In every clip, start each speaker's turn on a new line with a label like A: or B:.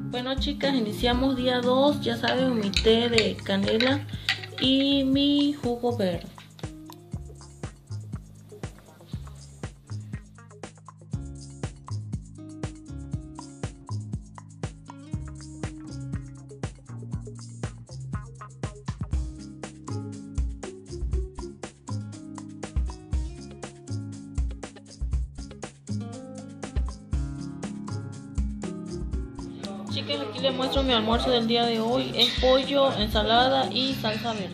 A: Bueno chicas, iniciamos día 2, ya saben, mi té de canela y mi jugo verde. Chicas, aquí les muestro mi almuerzo del día de hoy. Es pollo, ensalada y salsa verde.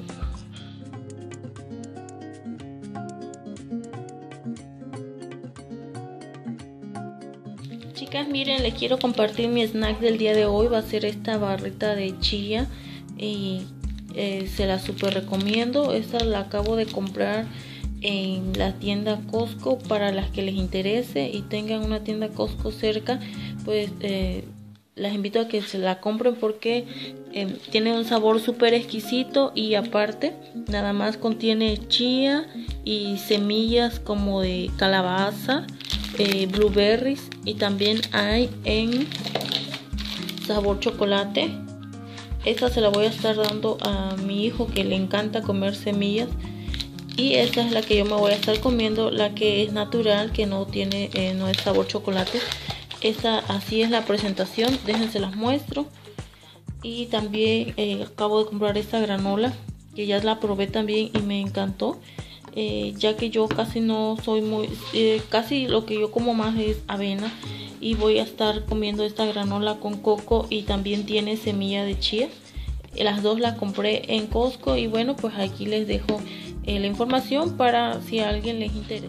A: Chicas, miren, les quiero compartir mi snack del día de hoy. Va a ser esta barrita de chía y se la super recomiendo. Esta la acabo de comprar en la tienda Costco. Para las que les interese y tengan una tienda Costco cerca, pues las invito a que se la compren porque tiene un sabor súper exquisito y aparte nada más contiene chía y semillas como de calabaza, blueberries, y también hay en sabor chocolate. Esta se la voy a estar dando a mi hijo que le encanta comer semillas, y esta es la que yo me voy a estar comiendo, la que es natural, que no tiene no es sabor chocolate. Esta, así es la presentación, déjense las muestro. Y también acabo de comprar esta granola que ya la probé también y me encantó, ya que yo casi no soy muy casi lo que yo como más es avena, y voy a estar comiendo esta granola con coco y también tiene semilla de chía. Las dos las compré en Costco y bueno, pues aquí les dejo la información para si a alguien les interesa.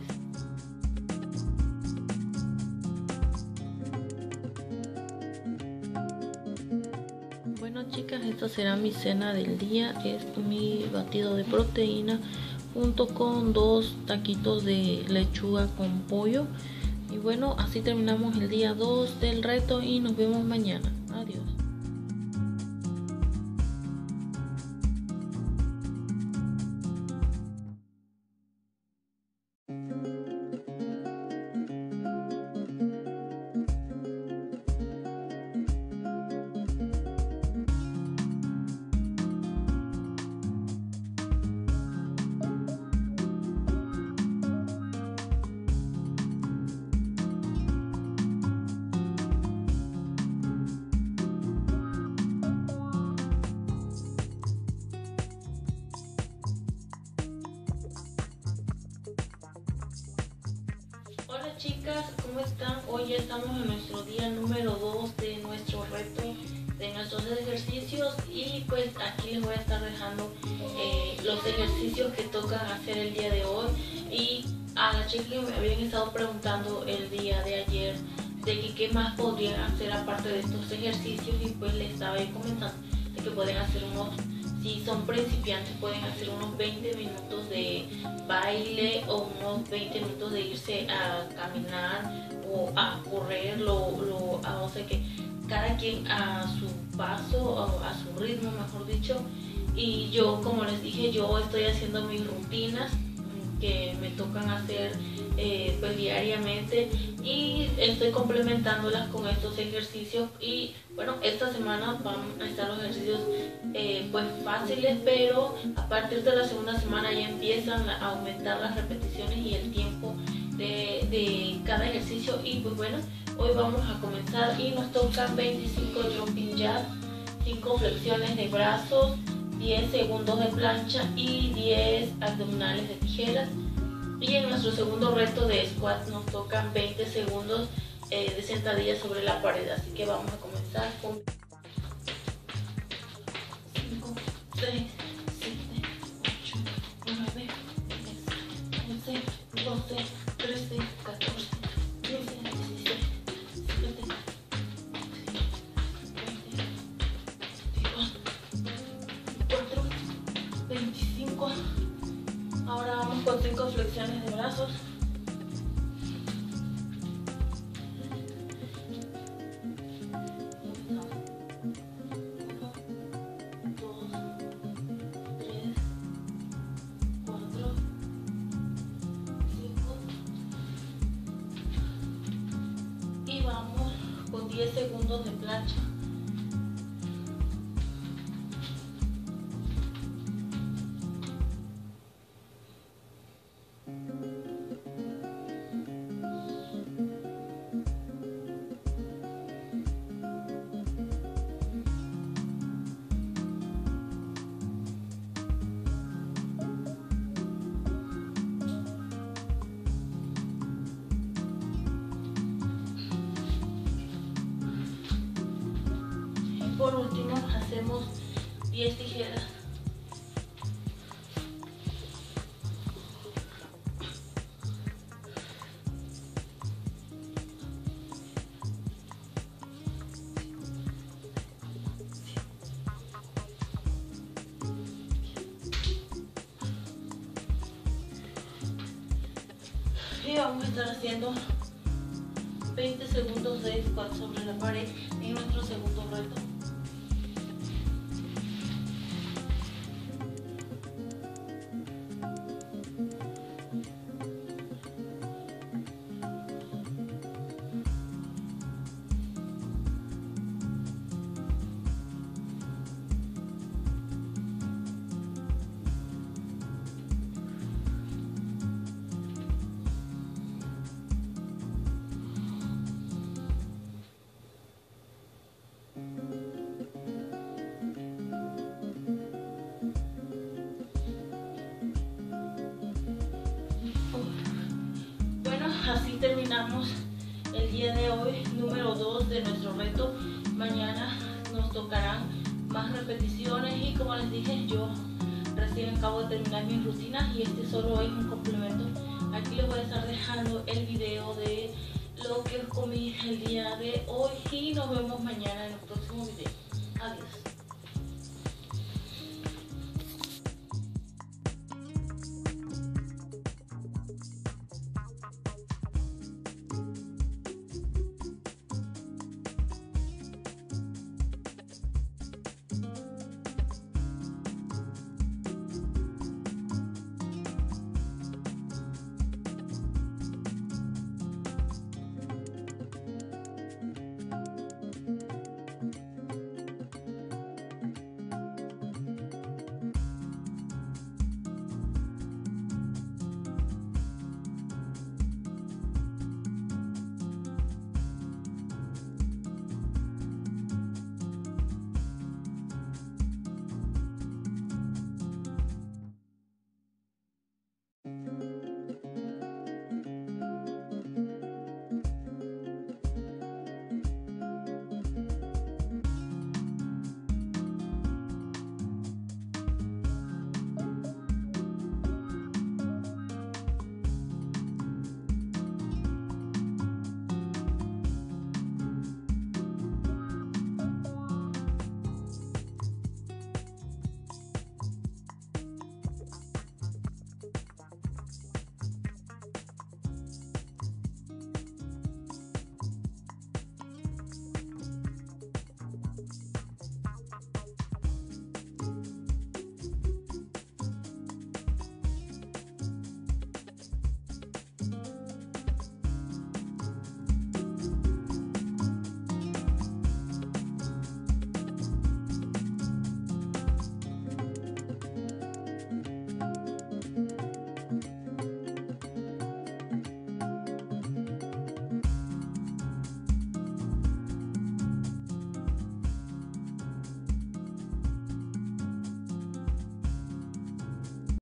A: Bueno chicas, esta será mi cena del día. Es mi batido de proteína junto con 2 taquitos de lechuga con pollo. Y bueno, así terminamos el día 2 del reto y nos vemos mañana. Adiós. Hola chicas, ¿cómo están? Hoy ya estamos en nuestro día número 2 de nuestro reto, de nuestros ejercicios, y pues aquí les voy a estar dejando los ejercicios que tocan hacer el día de hoy. Y a las chicas que me habían estado preguntando el día de ayer de que qué más podrían hacer aparte de estos ejercicios, y pues les estaba comentando de que pueden hacer unos, si son principiantes, pueden hacer unos 20 minutos de baile o unos 20 minutos de irse a caminar o a correr, o sea que cada quien a su paso o a su ritmo, mejor dicho. Y yo, como les dije, yo estoy haciendo mis rutinas que me tocan hacer pues diariamente, y estoy complementándolas con estos ejercicios. Y bueno, esta semana van a estar los ejercicios pues fáciles, pero a partir de la segunda semana ya empiezan a aumentar las repeticiones y el tiempo de cada ejercicio. Y pues bueno, hoy vamos a comenzar y nos tocan 25 jumping jacks, 5 flexiones de brazos, 10 segundos de plancha y 10 abdominales de tijeras. Y en nuestro segundo reto de squat nos tocan 20 segundos de sentadillas sobre la pared. Así que vamos a comenzar con 5, 6, 7, 8, 9, 10, 11, 12, 13, 14, 15, 16, 17, 24, 25. Ahora vamos con 5 flexiones de brazos. 10 segundos de plancha. por último hacemos 10 tijeras. Y vamos a estar haciendo 20 segundos de squat sobre la pared en nuestro segundo reto. Así terminamos el día de hoy, número 2 de nuestro reto. Mañana nos tocarán más repeticiones y como les dije, yo recién acabo de terminar mi rutina y este solo es un complemento. Aquí les voy a estar dejando el video de lo que comí el día de hoy y nos vemos mañana en el próximo video. Adiós.